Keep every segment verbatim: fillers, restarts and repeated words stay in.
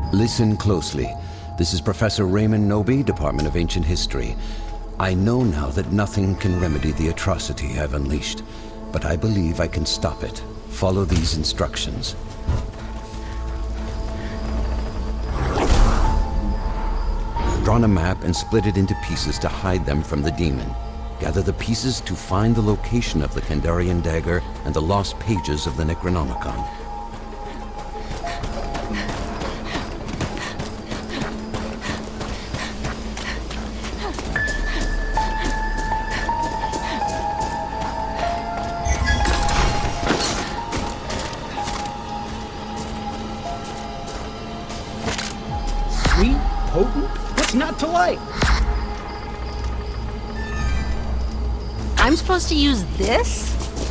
Listen closely. This is Professor Raymond Noby, Department of Ancient History. I know now that nothing can remedy the atrocity I've unleashed, but I believe I can stop it. Follow these instructions. Draw a map and split it into pieces to hide them from the demon. Gather the pieces to find the location of the Kandarian dagger and the lost pages of the Necronomicon. Sweet, potent, what's not to like? I'm supposed to use this?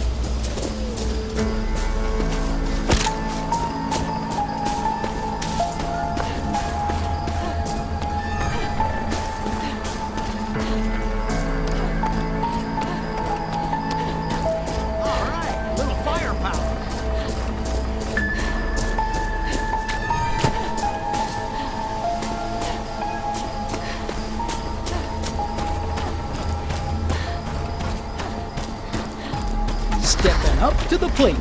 Alright, little firepower. Stepping up to the plate.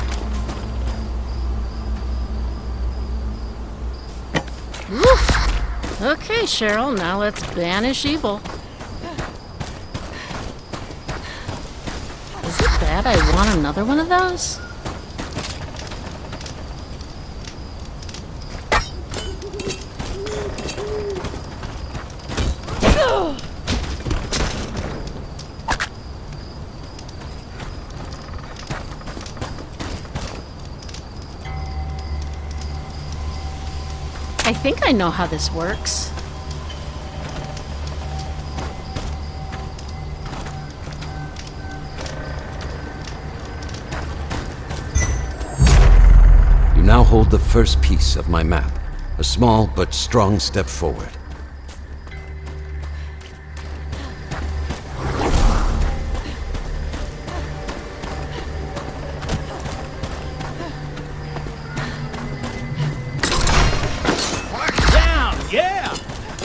Woof. Okay, Cheryl, now let's banish evil. Is it bad I want another one of those? I think I know how this works. You now hold the first piece of my map, a small but strong step forward. Down, yeah!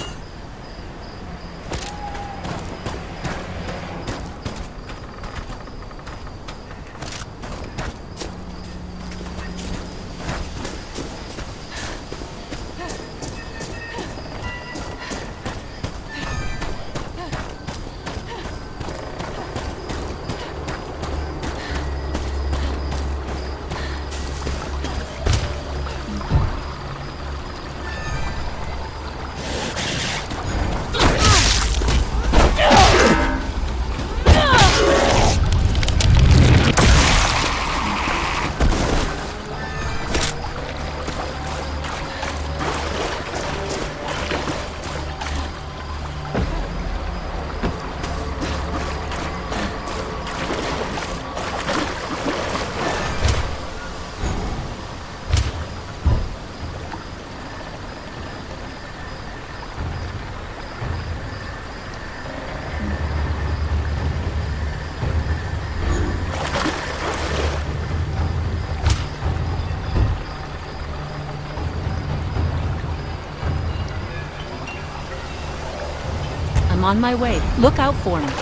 I'm on my way. Look out for me.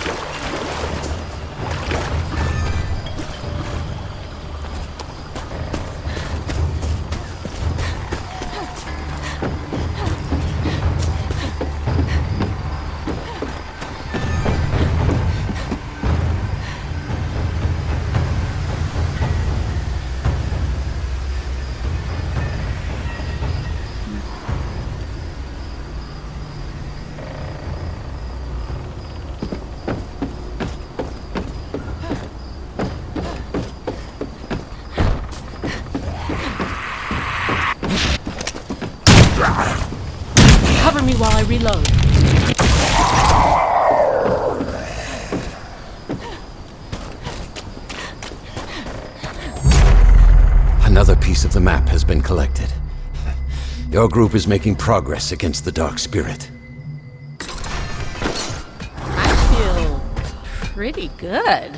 Cover me while I reload. Another piece of the map has been collected. Your group is making progress against the Dark Spirit. I feel pretty good.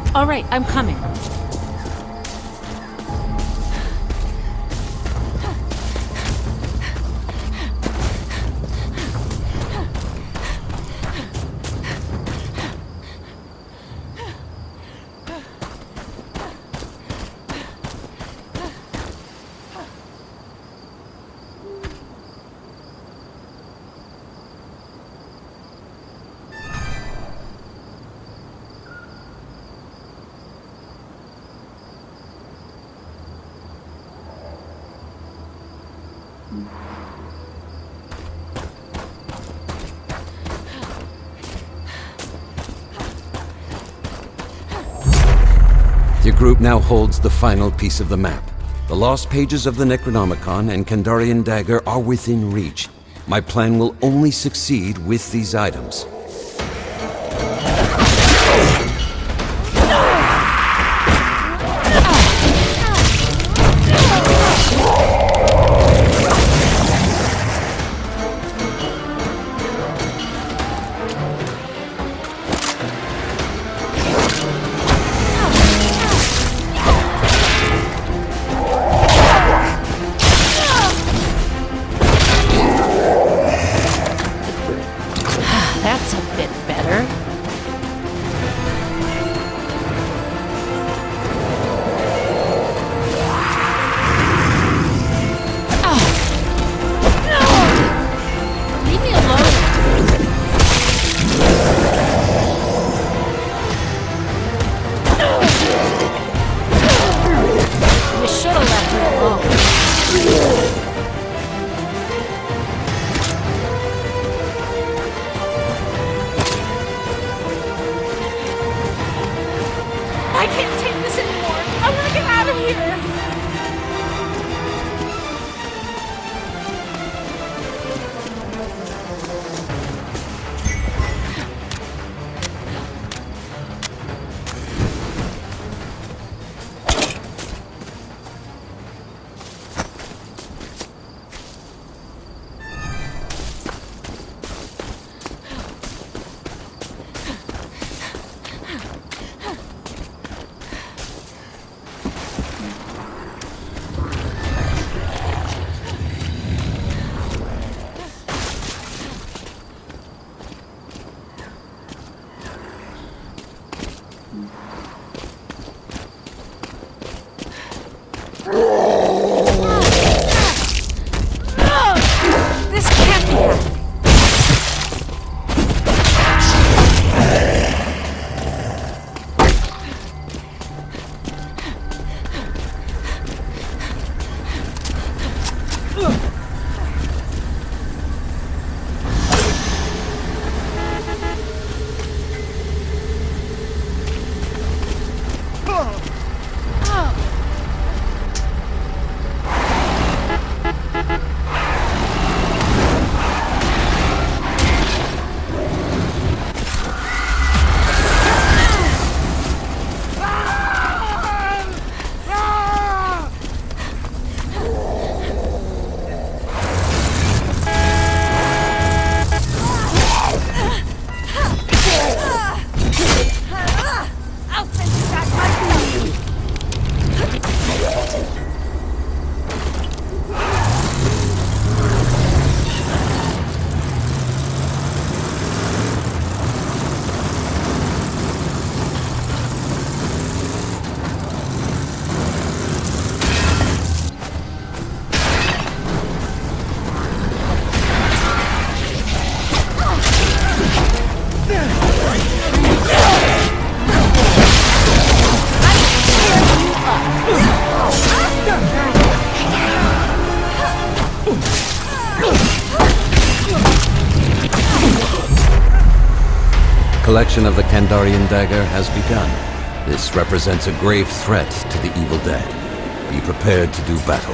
All right, I'm coming. Your group now holds the final piece of the map. The lost pages of the Necronomicon and Kandarian Dagger are within reach. My plan will only succeed with these items. That's a bit better. Oh. No! Leave me alone. You should have left her alone. I can't take this anymore. I want to get out of here. This can't be happening. Collection of the Kandarian Dagger has begun. This represents a grave threat to the evil dead. Be prepared to do battle.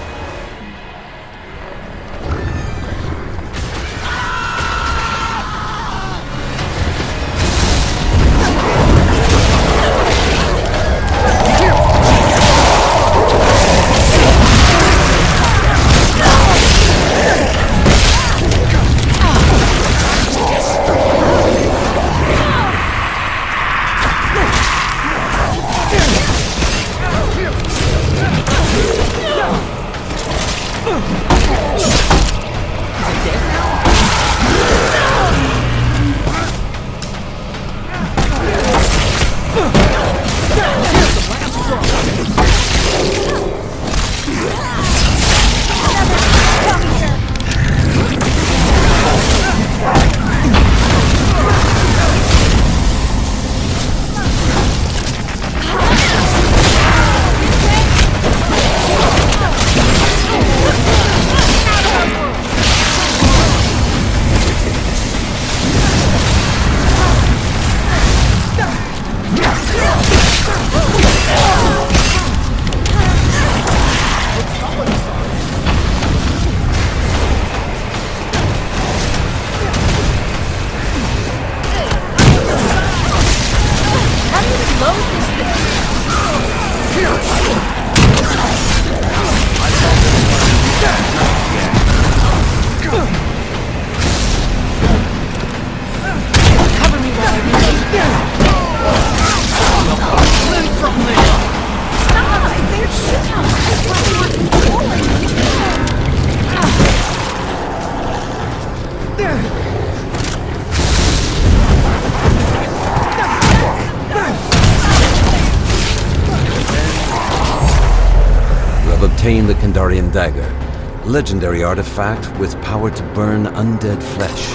obtain the Kandarian Dagger, a legendary artifact with power to burn undead flesh.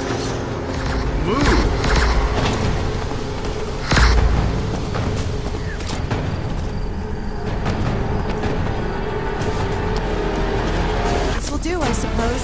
This'll do, I suppose.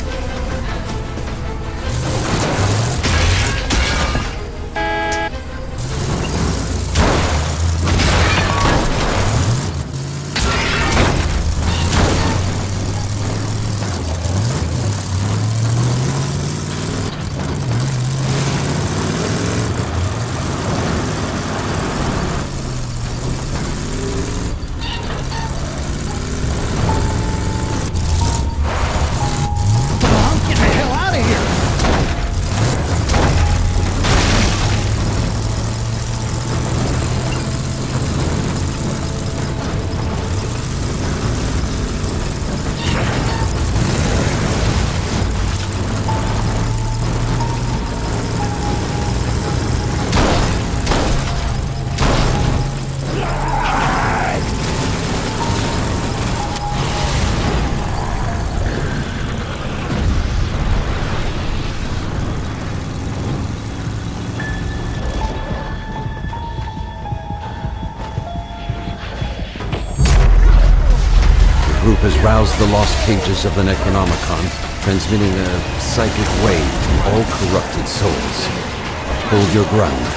Has roused the lost pages of the Necronomicon, transmitting a psychic wave to all corrupted souls. Hold your ground.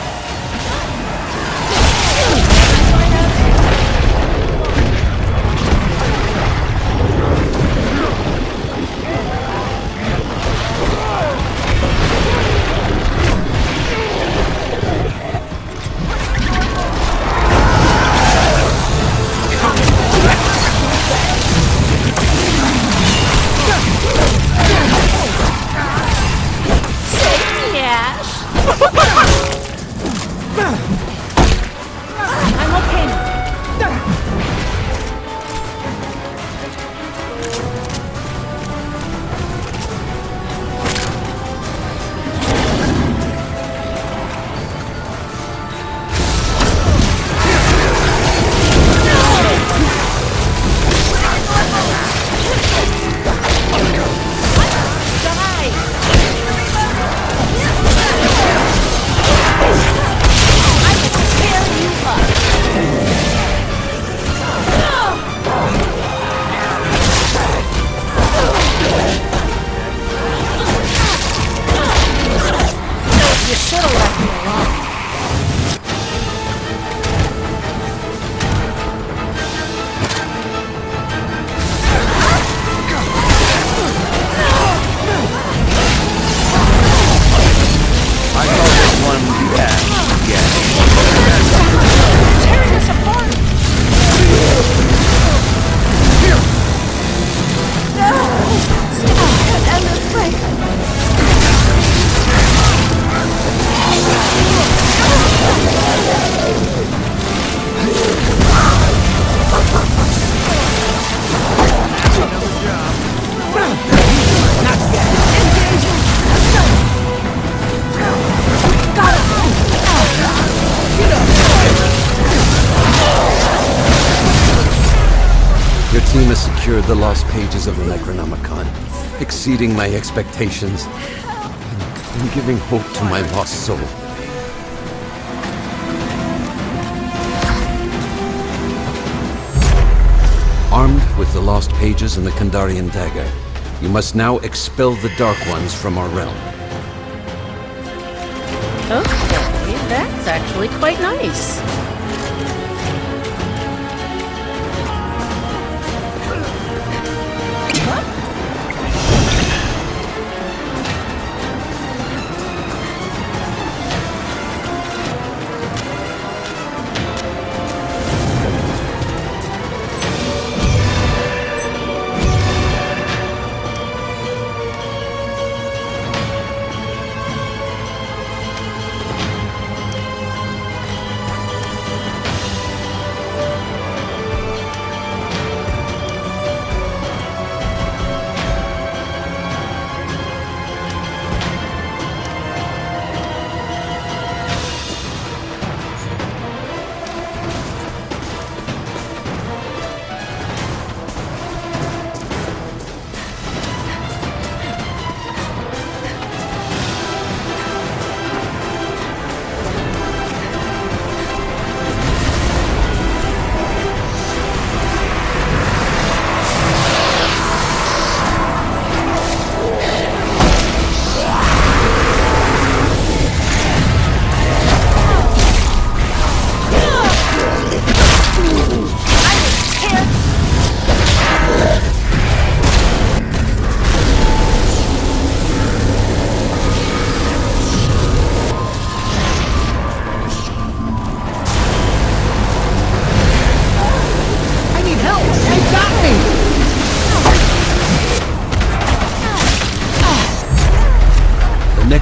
Team has secured the lost pages of the Necronomicon, exceeding my expectations and giving hope to my lost soul. Armed with the lost pages and the Kandarian Dagger, you must now expel the Dark Ones from our realm. Okay, that's actually quite nice.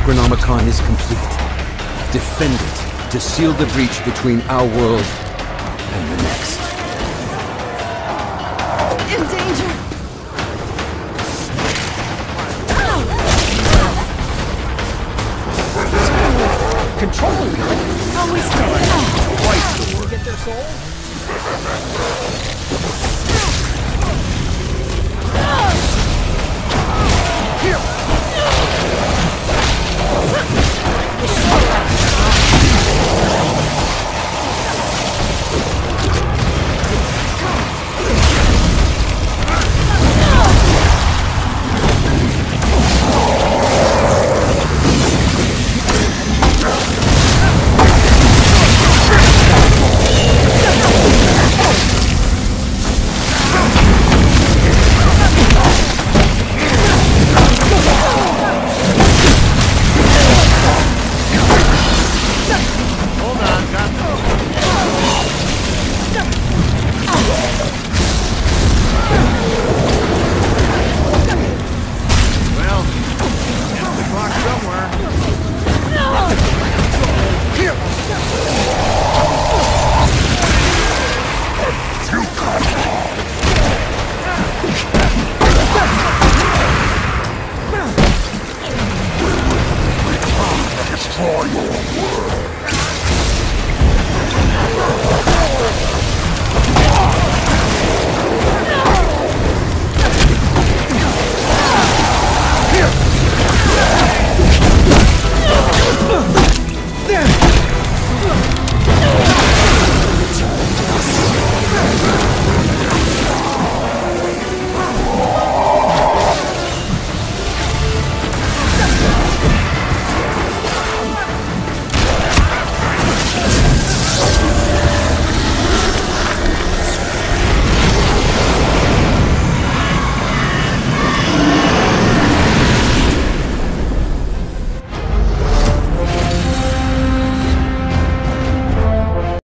Necronomicon is complete. Defend it to seal the breach between our world and the next. In danger! Controlling it. Always stay. Twice the word. Get their soul?